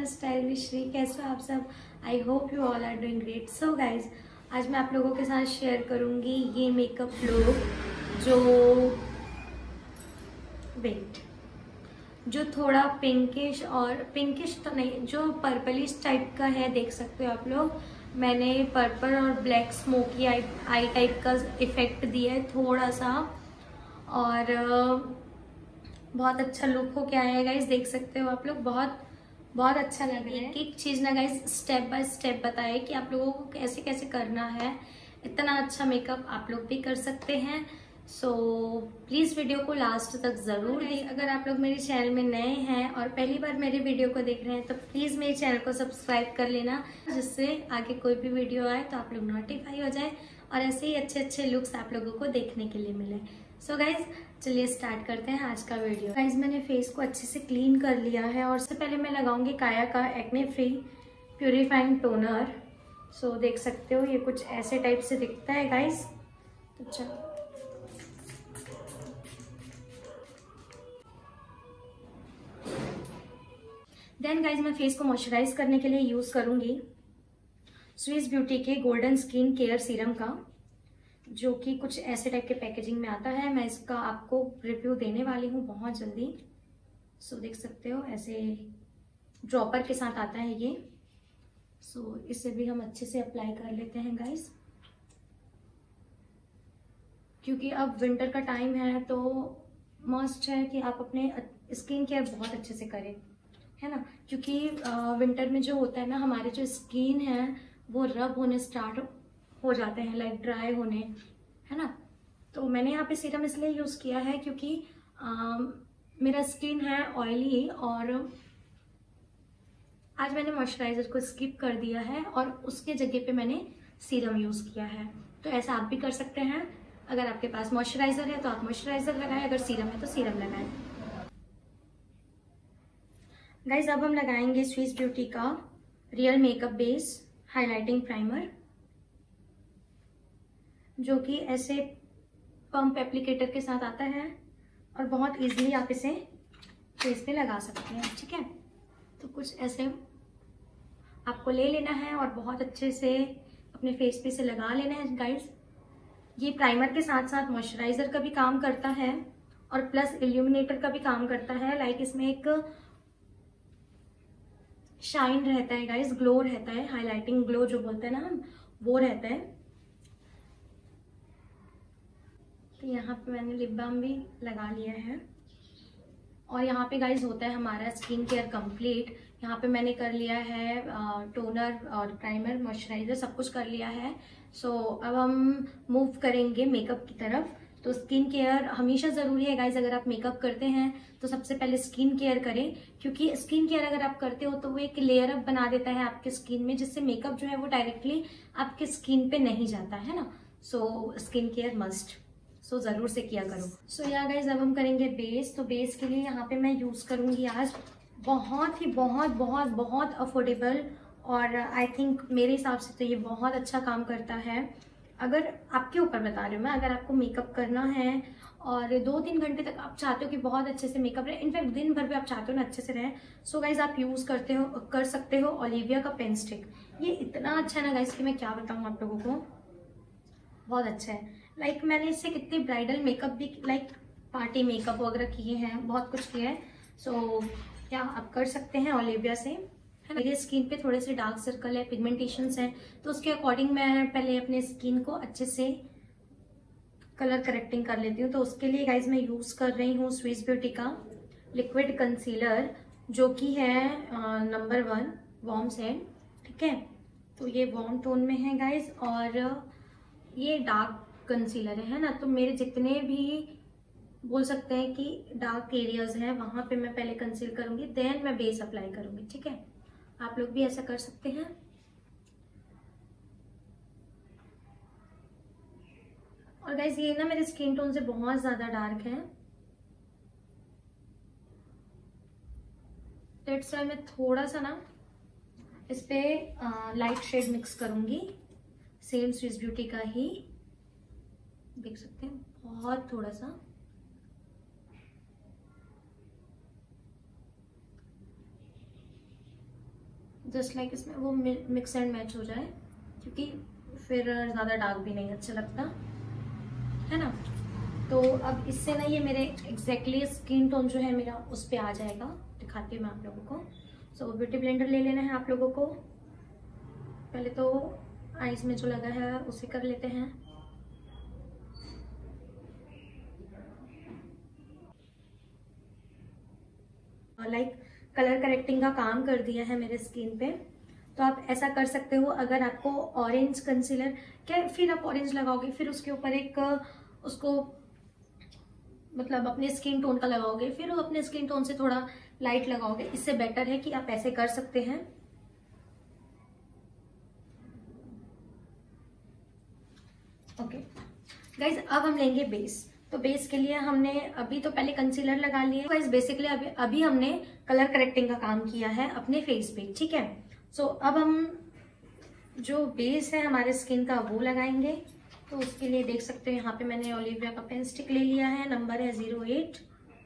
Style with Shri. कैसे हो आप सब? I hope you all are doing great. So guys, आज मैं आप लोगों के साथ शेयर करूंगी ये मेकअप लुक जो थोड़ा पिंकिश तो नहीं, जो पर्पलिश टाइप का है। देख सकते हो आप लोग, मैंने पर्पल और ब्लैक स्मोकी आई टाइप का इफेक्ट दिया है थोड़ा सा, और बहुत अच्छा लुक हो के आया है गाइज। देख सकते हो आप लोग, बहुत बहुत अच्छा लग रहा है। एक एक चीज ना गाइज स्टेप बाय स्टेप बताए कि आप लोगों को कैसे कैसे करना है। इतना अच्छा मेकअप आप लोग भी कर सकते हैं। सो प्लीज वीडियो को लास्ट तक जरूर देखें। अगर आप लोग मेरे चैनल में नए हैं और पहली बार मेरे वीडियो को देख रहे हैं तो प्लीज मेरे चैनल को सब्सक्राइब कर लेना, जिससे आगे कोई भी वीडियो आए तो आप लोग नोटिफाई हो जाए और ऐसे ही अच्छे अच्छे लुक्स आप लोगों को देखने के लिए मिले। सो गाइज, चलिए स्टार्ट करते हैं आज का वीडियो। गाइज, मैंने फेस को अच्छे से क्लीन कर लिया है और उससे पहले मैं लगाऊंगी काया का acne free purifying toner. So देख सकते हो ये कुछ ऐसे टाइप से दिखता है गाइज। तो चलो, देन गाइज मैं फेस को मॉइस्चराइज करने के लिए यूज करूंगी स्विस ब्यूटी के गोल्डन स्किन केयर सीरम का, जो कि कुछ ऐसे टाइप के पैकेजिंग में आता है। मैं इसका आपको रिव्यू देने वाली हूँ बहुत जल्दी। सो देख सकते हो ऐसे ड्रॉपर के साथ आता है ये। सो इसे भी हम अच्छे से अप्लाई कर लेते हैं गाइस, क्योंकि अब विंटर का टाइम है तो मस्ट है कि आप अपने स्किन केयर बहुत अच्छे से करें, है ना। क्योंकि विंटर में जो होता है ना, हमारे जो स्किन है वो रब होने स्टार्ट हो जाते हैं, लाइक ड्राई होने, है ना। तो मैंने यहाँ पे सीरम इसलिए यूज़ किया है क्योंकि मेरा स्किन है ऑयली और आज मैंने मॉइस्चराइजर को स्किप कर दिया है और उसके जगह पे मैंने सीरम यूज़ किया है। तो ऐसा आप भी कर सकते हैं। अगर आपके पास मॉइस्चराइजर है तो आप मॉइस्चराइजर लगाएं, अगर सीरम है तो सीरम लगाएं। गाइज, अब हम लगाएंगे स्विस ब्यूटी का real makeup base highlighting primer, जो कि ऐसे पंप एप्लीकेटर के साथ आता है और बहुत इजीली आप इसे फेस पे लगा सकते हैं, ठीक है। तो कुछ ऐसे आपको ले लेना है और बहुत अच्छे से अपने फेस पे से लगा लेना है गाइज। ये प्राइमर के साथ साथ मॉइस्चराइजर का भी काम करता है और प्लस इल्यूमिनेटर का भी काम करता है। लाइक इसमें एक शाइन रहता है गाइज, ग्लो रहता है, हाईलाइटिंग ग्लो जो बोलते हैं ना हम, वो रहता है। तो यहाँ पे मैंने लिप बाम भी लगा लिया है और यहाँ पे गाइज होता है हमारा स्किन केयर कंप्लीट। यहाँ पे मैंने कर लिया है टोनर और प्राइमर मॉइस्चराइजर सब कुछ कर लिया है। सो अब हम मूव करेंगे मेकअप की तरफ। तो स्किन केयर हमेशा ज़रूरी है गाइज। अगर आप मेकअप करते हैं तो सबसे पहले स्किन केयर करें, क्योंकि स्किन केयर अगर आप करते हो तो वो एक लेयर अप बना देता है आपके स्किन में, जिससे मेकअप जो है वो डायरेक्टली आपके स्किन पे नहीं जाता है ना। So skin care must, so ज़रूर से किया करो। सो या गाइज, अब हम करेंगे बेस। तो बेस के लिए यहाँ पे मैं यूज़ करूँगी आज बहुत ही बहुत बहुत बहुत अफोर्डेबल, और आई थिंक मेरे हिसाब से तो ये बहुत अच्छा काम करता है। अगर आपके ऊपर बता रही हूँ मैं, अगर आपको मेकअप करना है और 2-3 घंटे तक आप चाहते हो कि बहुत अच्छे से मेकअप रहे, इनफैक्ट दिन भर भी आप चाहते हो ना अच्छे से रहे, सो गाइज आप यूज़ कर सकते हो ओलिविया का पेन स्टिक। ये इतना अच्छा है ना गाइज कि मैं क्या बताऊँ आप लोगों को, बहुत अच्छा है। लाइक मैंने इससे कितने ब्राइडल मेकअप भी, लाइक पार्टी मेकअप वगैरह किए हैं, बहुत कुछ किया है। सो क्या आप कर सकते हैं ओलिविया से, है ना। मेरे स्किन पे थोड़े से डार्क सर्कल है, पिगमेंटेशंस हैं, तो उसके अकॉर्डिंग मैं पहले अपने स्किन को अच्छे से कलर करेक्टिंग कर लेती हूँ। तो उसके लिए गाइज मैं यूज़ कर रही हूँ स्विस ब्यूटी का लिक्विड कंसीलर, जो कि है नंबर 1 वार्म सेंड, ठीक है। तो ये वार्म टोन में है गाइज और ये डार्क कंसीलर है ना। तो मेरे जितने भी बोल सकते हैं कि डार्क एरियाज हैं वहां पे मैं पहले कंसील करूंगी, देन मैं बेस अप्लाई करूंगी, ठीक है। आप लोग भी ऐसा कर सकते हैं। और गाइज ये ना मेरे स्किन टोन से बहुत ज्यादा डार्क है, दैट्स व्हाई मैं थोड़ा सा ना इस पे लाइट शेड मिक्स करूंगी, सेम स्विस ब्यूटी का ही, देख सकते हैं बहुत थोड़ा सा। जस्ट लाइक इसमें वो मिक्स एंड मैच हो जाए, क्योंकि फिर ज़्यादा डार्क भी नहीं अच्छा लगता है ना। तो अब इससे ना ये मेरे एग्जैक्टली स्किन टोन जो है मेरा उस पर आ जाएगा। दिखाती हूँ मैं आप लोगों को। सो ब्यूटी ब्लेंडर ले लेना है आप लोगों को। पहले तो आईज में जो लगा है उसे कर लेते हैं। लाइक कलर करेक्टिंग का काम कर दिया है मेरे स्किन पे। तो आप ऐसा कर सकते हो, अगर आपको ऑरेंज कंसीलर, क्या फिर आप ऑरेंज लगाओगे, फिर उसके ऊपर एक उसको मतलब अपने स्किन टोन का लगाओगे, फिर अपने स्किन टोन से थोड़ा लाइट लगाओगे। इससे बेटर है कि आप ऐसे कर सकते हैं। ओके गाइज, अब हम लेंगे बेस। तो बेस के लिए हमने अभी तो पहले कंसीलर लगा लिया गाइज। बेसिकली अभी हमने कलर करेक्टिंग का काम किया है अपने फेस पे, ठीक है। सो अब हम जो बेस है हमारे स्किन का वो लगाएंगे। तो उसके लिए देख सकते हो यहाँ पे मैंने ओलिविया का पेन स्टिक ले लिया है, नंबर है 08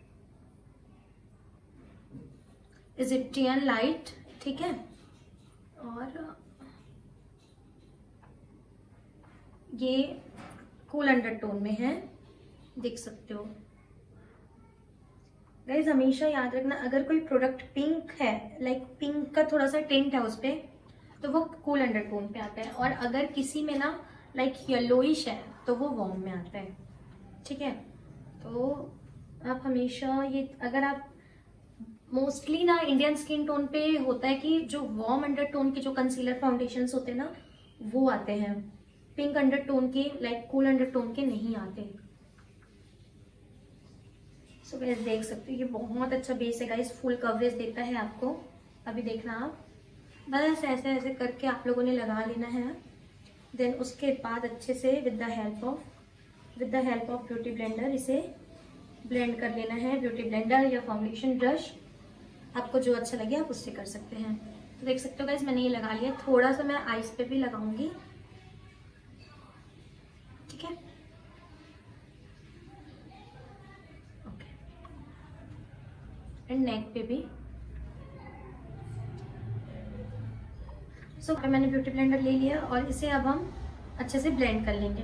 इजिप्टियन लाइट, ठीक है। और ये कूल अंडरटोन में है, देख सकते हो गाइज। हमेशा याद रखना, अगर कोई प्रोडक्ट पिंक है, लाइक पिंक का थोड़ा सा टिंट है उस पे, तो वो कूल अंडरटोन पे आता है। और अगर किसी में ना लाइक येलोइश है तो वो वार्म में आता है, ठीक है। तो आप हमेशा ये, अगर आप मोस्टली ना इंडियन स्किन टोन पे होता है कि जो वार्म अंडरटोन के जो कंसीलर फाउंडेशंस होते हैं ना वो आते हैं, पिंक अंडरटोन के, लाइक कूल अंडरटोन के नहीं आते। सो गाइस देख सकते हो ये बहुत अच्छा बेस है गाइस, फुल कवरेज देता है आपको। अभी देखना आप बस ऐसे ऐसे करके आप लोगों ने लगा लेना है। देन उसके बाद अच्छे से with the help of beauty blender इसे ब्लेंड कर लेना है। ब्यूटी ब्लेंडर या फाउंडेशन ब्रश, आपको जो अच्छा लगे आप उससे कर सकते हैं। तो देख सकते हो गाइस मैंने ये लगा लिया। थोड़ा सा मैं आईज पे भी लगाऊंगी, ठीक है। ओके, एंड नेक पे भी। सो मैंने ब्यूटी ब्लेंडर ले लिया और इसे अब हम अच्छे से ब्लेंड कर लेंगे।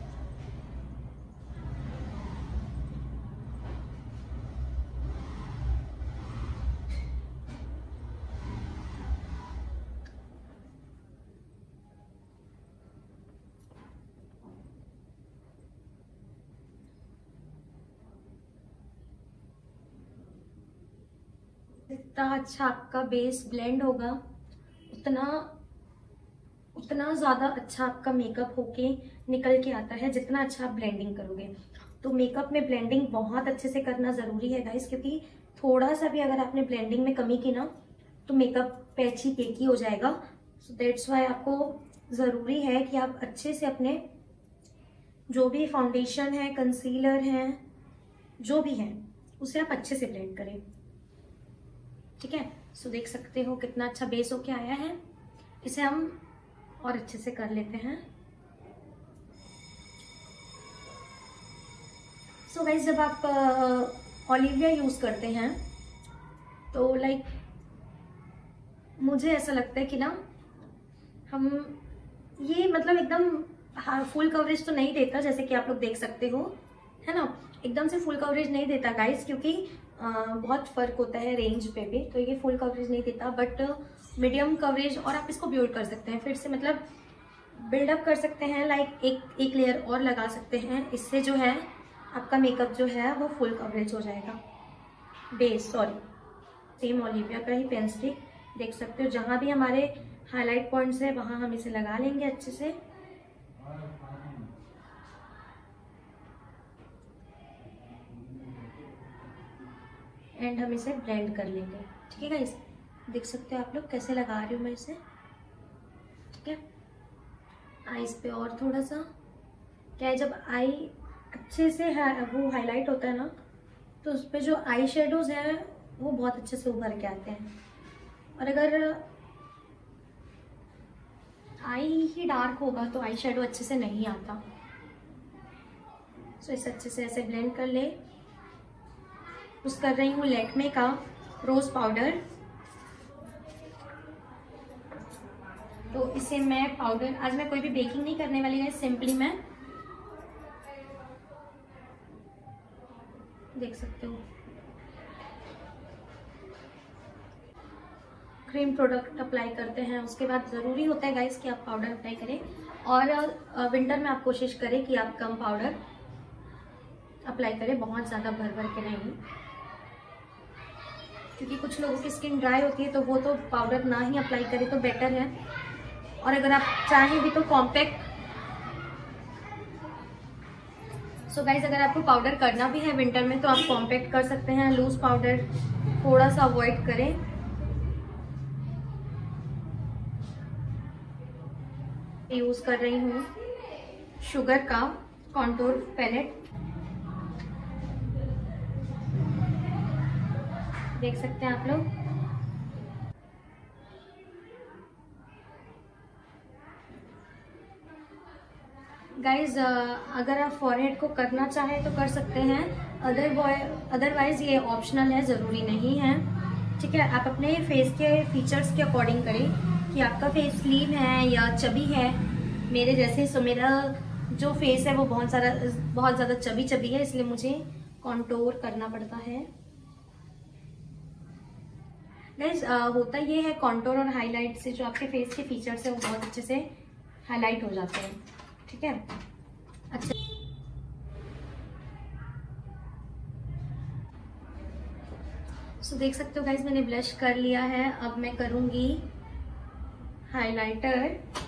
जितना अच्छा आपका बेस ब्लेंड होगा उतना ज़्यादा अच्छा आपका मेकअप होके निकल के आता है, जितना अच्छा आप ब्लेंडिंग करोगे। तो मेकअप में ब्लेंडिंग बहुत अच्छे से करना ज़रूरी है गाइस, क्योंकि थोड़ा सा भी अगर आपने ब्लेंडिंग में कमी की ना तो मेकअप पैची पेकी हो जाएगा। सो दैट्स वाई आपको ज़रूरी है कि आप अच्छे से अपने जो भी फाउंडेशन है, कंसीलर है, जो भी है उसे आप अच्छे से ब्लेंड करें, ठीक है। सो देख सकते हो कितना अच्छा बेस होके आया है। इसे हम और अच्छे से कर लेते हैं। सो गाइस जब आप ओलिविया यूज़ करते हैं तो लाइक मुझे ऐसा लगता है कि ना हम ये मतलब एकदम फुल कवरेज तो नहीं देता, जैसे कि आप लोग देख सकते हो, है ना। एकदम से फुल कवरेज नहीं देता गाइस, क्योंकि बहुत फ़र्क होता है रेंज पे भी। तो ये फुल कवरेज नहीं देता, बट मीडियम कवरेज, और आप इसको बिल्ड कर सकते हैं, फिर से मतलब बिल्डअप कर सकते हैं। लाइक एक लेयर और लगा सकते हैं। इससे जो है आपका मेकअप जो है वो फुल कवरेज हो जाएगा। सेम ओलिविया का ही पेन स्टिक देख सकते हो, जहाँ भी हमारे हाईलाइट पॉइंट्स है वहाँ हम इसे लगा लेंगे अच्छे से। एंड हम इसे ब्लेंड कर लेंगे, ठीक है गाइस। देख सकते हो आप लोग कैसे लगा रही हूँ मैं इसे, ठीक है। आईज पे और थोड़ा सा, क्या है जब आई अच्छे से वो हाईलाइट होता है ना तो उस पर जो आई शेडोज हैं वो बहुत अच्छे से उभर के आते हैं। और अगर आई ही डार्क होगा तो आई शेडो अच्छे से नहीं आता। सो इसे अच्छे से ऐसे ब्लेंड कर ले। यूज़ कर रही हूँ लैक्मे का रोज पाउडर। तो इसे मैं पाउडर, आज मैं कोई भी बेकिंग नहीं करने वाली है, सिंपली मैं देख सकते हो क्रीम प्रोडक्ट अप्लाई करते हैं। उसके बाद ज़रूरी होता है गाइस कि आप पाउडर अप्लाई करें, और विंटर में आप कोशिश करें कि आप कम पाउडर अप्लाई करें, बहुत ज़्यादा भर भर के नहीं, क्योंकि कुछ लोगों की स्किन ड्राई होती है तो वो तो पाउडर ना ही अप्लाई करें तो बेटर है। और अगर आप चाहें भी तो कॉम्पैक्ट, सो गाइज अगर आपको पाउडर करना भी है विंटर में तो आप कॉम्पैक्ट कर सकते हैं, लूज पाउडर थोड़ा सा अवॉइड करें। यूज कर रही हूँ शुगर का कॉन्टूर पैलेट, देख सकते हैं आप लोग। गाइज अगर आप फॉरहेड को करना चाहें तो कर सकते हैं, अदरवाइज ये ऑप्शनल है, ज़रूरी नहीं है। ठीक है, आप अपने फेस के फीचर्स के अकॉर्डिंग करें कि आपका फेस स्लिम है या चबी है मेरे जैसे। सो मेरा जो फेस है वो बहुत ज़्यादा चबी है, इसलिए मुझे कॉन्टोर करना पड़ता है। गाइज होता ये है, कॉन्टोर और हाईलाइट से जो आपके फेस के फीचर्स है वो बहुत अच्छे से हाईलाइट हो जाते हैं। ठीक है, अच्छा सो देख सकते हो गाइज मैंने ब्लश कर लिया है। अब मैं करूंगी हाइलाइटर।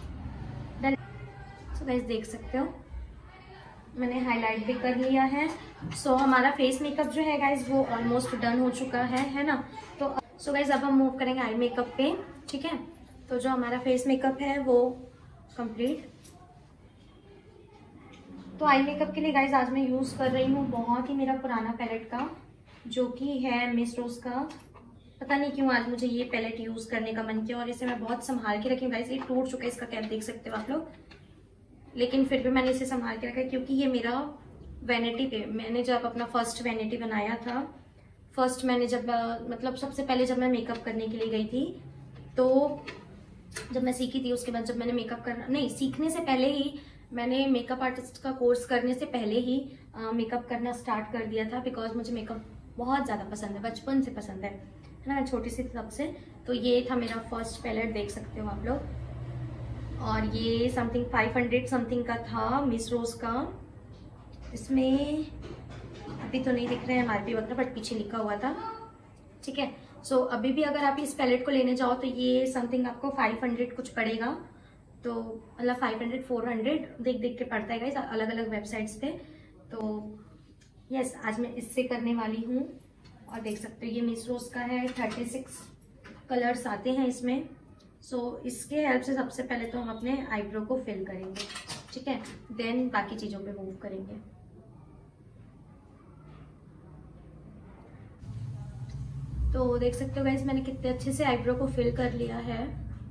सो गाइज देख सकते हो मैंने हाईलाइट भी कर लिया है। सो हमारा फेस मेकअप जो है गाइज वो ऑलमोस्ट डन हो चुका है ना। तो सो गाइज अब हम मूव करेंगे आई मेकअप पे। ठीक है, तो जो हमारा फेस मेकअप है वो कंप्लीट। तो आई मेकअप के लिए गाइज आज मैं यूज कर रही हूँ बहुत ही मेरा पुराना पैलेट का, जो कि है मिस रोज का। पता नहीं क्यों आज मुझे ये पैलेट यूज करने का मन किया, और इसे मैं बहुत संभाल के रखी हूँ गाइज। ये टूट चुका है, इसका कैप देख सकते हो आप लोग, लेकिन फिर भी मैंने इसे संभाल के रखा है क्योंकि ये मेरा वैनिटी पे, मैंने जब अपना फर्स्ट वैनिटी बनाया था, फर्स्ट मैंने जब मतलब सबसे पहले जब मैं मेकअप करने के लिए गई थी, तो जब मैं सीखी थी उसके बाद जब मैंने मेकअप करना, नहीं सीखने से पहले ही मैंने मेकअप आर्टिस्ट का कोर्स करने से पहले ही मेकअप करना स्टार्ट कर दिया था, बिकॉज मुझे मेकअप बहुत ज़्यादा पसंद है, बचपन से पसंद है ना, मैं छोटी सी तब से। तो ये था मेरा फर्स्ट पैलेट, देख सकते हो आप लोग, और ये समथिंग 500 समथिंग का था मिस रोज का। इसमें अभी तो नहीं दिख रहे हैं MRP वगैरह, बट पीछे लिखा हुआ था। ठीक है, सो अभी भी अगर आप इस पैलेट को लेने जाओ तो ये समथिंग आपको 500 कुछ पड़ेगा, तो मतलब 500 400 देख देख के पड़ता है गाइस अलग अलग वेबसाइट्स पे। तो यस, आज मैं इससे करने वाली हूँ, और देख सकते हो ये मिस रोज का है, 36 कलर्स आते हैं इसमें। सो इसके हेल्प से सबसे पहले तो हम अपने आईब्रो को फिल करेंगे। ठीक है, देन बाकी चीज़ों पे मूव करेंगे। तो देख सकते हो गाइस मैंने कितने अच्छे से आईब्रो को फिल कर लिया है।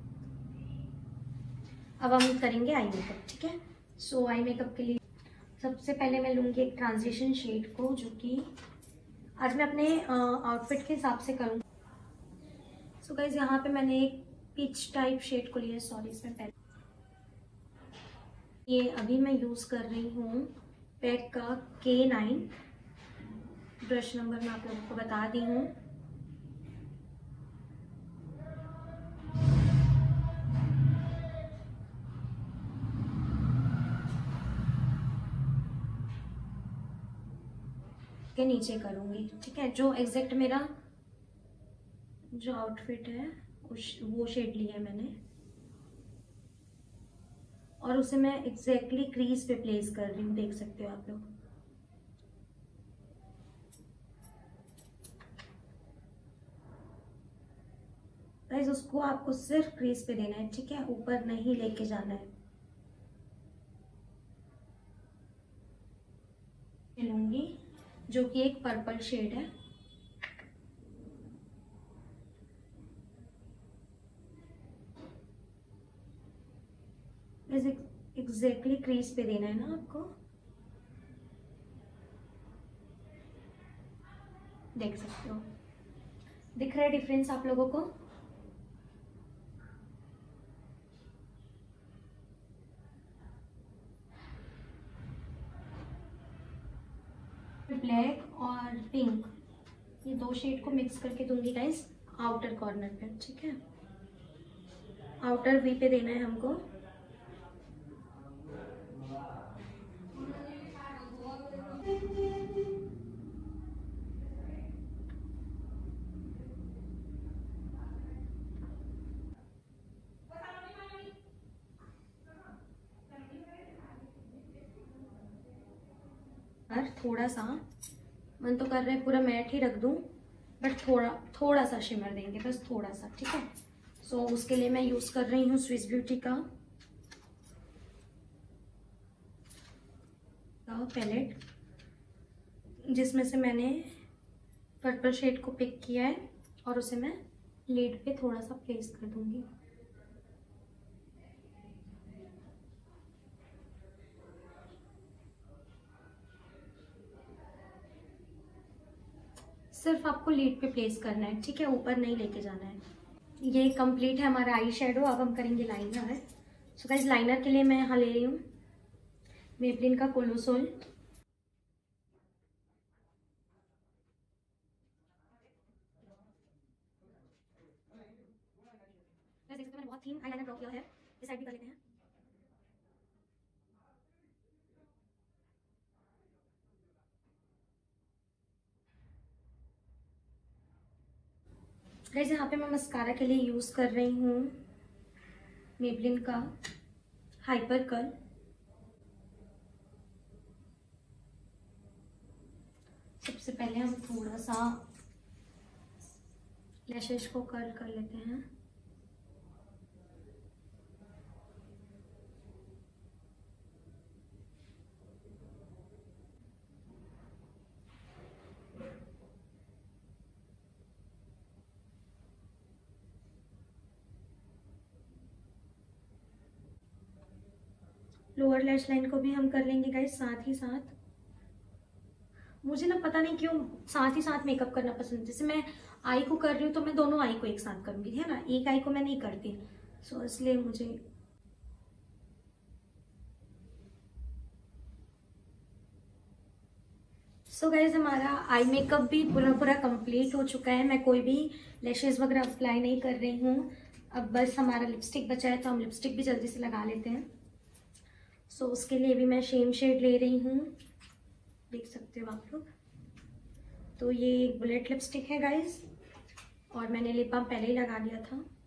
अब हम करेंगे आई मेकअप। ठीक है, सो आई मेकअप के लिए सबसे पहले मैं लूँगी एक ट्रांजिशन शेड को, जो कि आज मैं अपने आउटफिट के हिसाब से करूँगी। सो गाइस यहाँ पे मैंने एक पीच टाइप शेड को लिया, सॉरी इसमें पहले ये अभी मैं यूज़ कर रही हूँ पैक का K9 ब्रश नंबर, मैं आप लोगों को बता दी हूँ। के नीचे करूँगी। ठीक है, जो एग्जैक्ट मेरा जो आउटफिट है वो शेड लिया है मैंने, और उसे मैं एग्जैक्टली क्रीज पे प्लेस कर रही हूँ, देख सकते हो आप लोग। गाइस उसको आपको सिर्फ क्रीज पे देना है, ठीक है, ऊपर नहीं लेके जाना है। लूंगी जो कि एक पर्पल शेड है, एग्जैक्टली क्रीज पे देना है ना आपको, देख सकते हो। दिख रहा है डिफरेंस आप लोगों को? ब्लैक और पिंक, ये 2 शेड को मिक्स करके दूंगी गाइस आउटर कॉर्नर पे। ठीक है, आउटर वी पे देना है हमको। और थोड़ा सा, मन तो कर रहा है पूरा मैट ही रख दूं, बट थोड़ा सा शिमर देंगे, बस थोड़ा सा। ठीक है, सो उसके लिए मैं यूज कर रही हूँ स्विस ब्यूटी का पैलेट, जिसमें से मैंने पर्पल शेड को पिक किया है और उसे मैं लिड पे थोड़ा सा प्लेस कर दूंगी। सिर्फ आपको लीड पे प्लेस करना है, ठीक है, ऊपर नहीं लेके जाना है। ये कंप्लीट है हमारा आई शेडो। अब हम करेंगे लाइनर। सो गाइस, लाइनर के लिए मैं यहाँ ले रही हूँ मेबलिन का कोलोसोल। मैंने बहुत थीम आईलाइनर ड्रॉ किया है, इस साइड भी कर लेते हैं। गाइस, यहाँ पे मैं मस्कारा के लिए यूज कर रही हूँ मेबलिन का हाइपर कर्ल। सबसे पहले हम थोड़ा सा लैशेस को कर्ल कर लेते हैं। लोअर लैश लाइन को भी हम कर लेंगे गाइस साथ ही साथ। मुझे ना पता नहीं क्यों साथ ही साथ मेकअप करना पसंद है। जैसे मैं आई को कर रही हूँ तो मैं दोनों आई को एक साथ करूंगी, है ना, एक आई को मैं नहीं करती। सो इसलिए मुझे सो गाइज, हमारा आई मेकअप भी पूरा कंप्लीट हो चुका है। मैं कोई भी लैशेज वगैरह अप्लाई नहीं कर रही हूँ। अब बस हमारा लिपस्टिक बचा है, तो हम लिपस्टिक भी जल्दी से लगा लेते हैं। सो उसके लिए भी मैं सेम शेड ले रही हूँ, देख सकते हो आप लोग। तो ये बुलेट लिपस्टिक है गाइज, और मैंने लिप बाम पहले ही लगा लिया था।